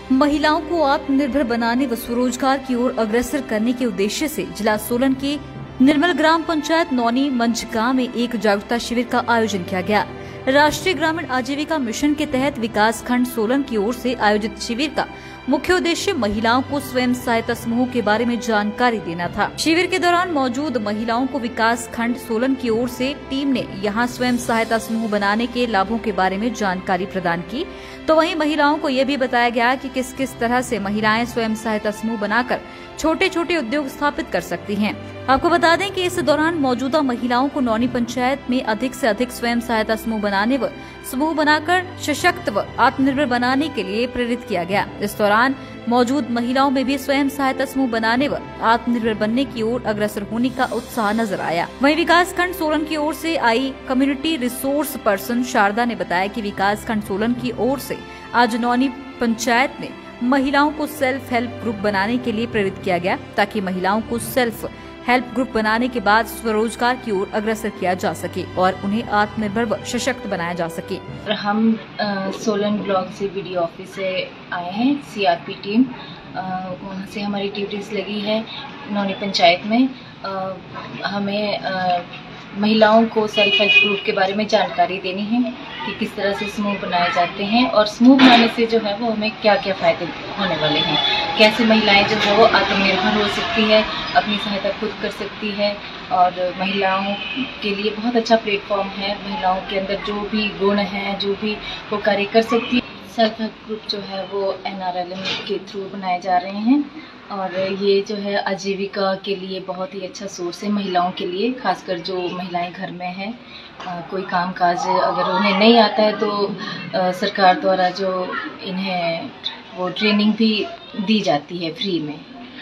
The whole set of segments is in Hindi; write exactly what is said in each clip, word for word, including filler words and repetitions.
महिलाओं को आत्मनिर्भर बनाने व स्वरोजगार की ओर अग्रसर करने के उद्देश्य से जिला सोलन के निर्मल ग्राम पंचायत नौनी मंच गांव में एक जागरूकता शिविर का आयोजन किया गया। राष्ट्रीय ग्रामीण आजीविका मिशन के तहत विकास खंड सोलन की ओर से आयोजित शिविर का मुख्य उद्देश्य महिलाओं को स्वयं सहायता समूह के बारे में जानकारी देना था। शिविर के दौरान मौजूद महिलाओं को विकास खंड सोलन की ओर से टीम ने यहां स्वयं सहायता समूह बनाने के लाभों के बारे में जानकारी प्रदान की, तो वहीं महिलाओं को यह भी बताया गया कि किस किस तरह से महिलाएं स्वयं सहायता समूह बनाकर छोटे छोटे उद्योग स्थापित कर सकती हैं। आपको बता दें कि इस दौरान मौजूदा महिलाओं को नौनी पंचायत में अधिक से अधिक स्वयं सहायता समूह बनाने व समूह बनाकर सशक्त व आत्मनिर्भर बनाने के लिए प्रेरित किया गया। इस दौरान मौजूद महिलाओं में भी स्वयं सहायता समूह बनाने व आत्मनिर्भर बनने की ओर अग्रसर होने का उत्साह नजर आया। वहीं विकास खंड सोलन की ओर से आई कम्युनिटी रिसोर्स पर्सन शारदा ने बताया कि विकास खंड सोलन की ओर से आज नौनी पंचायत में महिलाओं को सेल्फ हेल्प ग्रुप बनाने के लिए प्रेरित किया गया, ताकि महिलाओं को सेल्फ हेल्प ग्रुप बनाने के बाद स्वरोजगार की ओर अग्रसर किया जा सके और उन्हें आत्मनिर्भर व सशक्त बनाया जा सके। हम आ, सोलन ब्लॉक से वीडियो ऑफिस से आए हैं, सीआरपी टीम, वहाँ से हमारी ड्यूटीज लगी है नौनी पंचायत में। आ, हमें आ, महिलाओं को सेल्फ हेल्प ग्रुप के बारे में जानकारी देनी है कि किस तरह से समूह बनाए जाते हैं और समूह बनाने से जो है वो हमें क्या क्या फायदे होने वाले हैं, कैसे महिलाएं जो है वो आत्मनिर्भर हो सकती है, अपनी सहायता खुद कर सकती है और महिलाओं के लिए बहुत अच्छा प्लेटफॉर्म है। महिलाओं के अंदर जो भी गुण हैं, जो भी वो कार्य कर सकती है। सेल्फ हेल्प ग्रुप जो है वो एन आर एल एम के थ्रू बनाए जा रहे हैं और ये जो है आजीविका के लिए बहुत ही अच्छा सोर्स है महिलाओं के लिए, खासकर जो महिलाएं घर में हैं, कोई काम काज अगर उन्हें नहीं आता है तो आ, सरकार द्वारा जो इन्हें वो ट्रेनिंग भी दी जाती है फ्री में।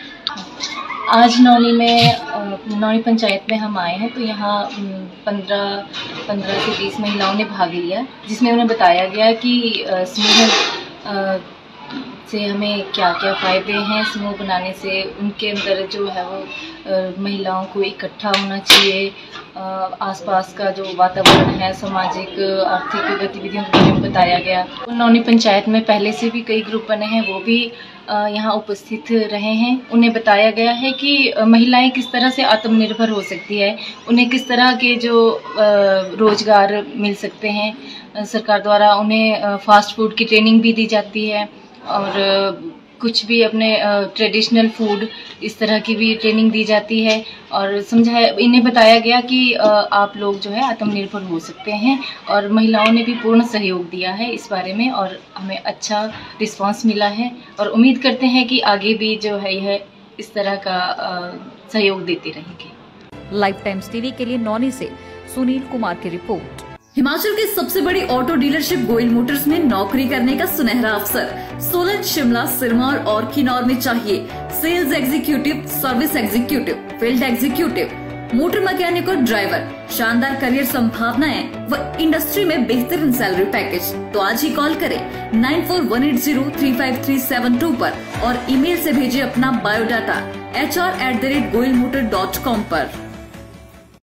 आज नौनी में नौनी पंचायत में हम आए हैं तो यहाँ पंद्रह पंद्रह से बीस महिलाओं ने भाग लिया, जिसमें उन्हें बताया गया कि समूह से हमें क्या क्या फ़ायदे हैं, समूह बनाने से उनके अंदर जो है वो महिलाओं को इकट्ठा होना चाहिए, आसपास का जो वातावरण है, सामाजिक आर्थिक गतिविधियों के बारे में बताया गया। नौनी पंचायत में पहले से भी कई ग्रुप बने हैं, वो भी यहाँ उपस्थित रहे हैं। उन्हें बताया गया है कि महिलाएं किस तरह से आत्मनिर्भर हो सकती है, उन्हें किस तरह के जो रोजगार मिल सकते हैं। सरकार द्वारा उन्हें फास्ट फूड की ट्रेनिंग भी दी जाती है और कुछ भी अपने ट्रेडिशनल फूड इस तरह की भी ट्रेनिंग दी जाती है और समझाया, इन्हें बताया गया कि आप लोग जो है आत्मनिर्भर हो सकते हैं और महिलाओं ने भी पूर्ण सहयोग दिया है इस बारे में और हमें अच्छा रिस्पांस मिला है और उम्मीद करते हैं कि आगे भी जो है यह इस तरह का सहयोग देते रहेंगे। लाइफ टाइम्स टीवी के लिए नौनी से सुनील कुमार की रिपोर्ट। हिमाचल की सबसे बड़ी ऑटो डीलरशिप गोयल मोटर्स में नौकरी करने का सुनहरा अवसर सोलन, शिमला, सिरमौर और किन्नौर में चाहिए sales executive, service executive, field executive, motor mechanic और ड्राइवर। शानदार करियर संभावनाएं व इंडस्ट्री में बेहतरीन सैलरी पैकेज। तो आज ही कॉल करें nine four one eight zero three five three seven two पर और ईमेल से भेजिए अपना biodata H R at the rate Goyal motor dot com पर।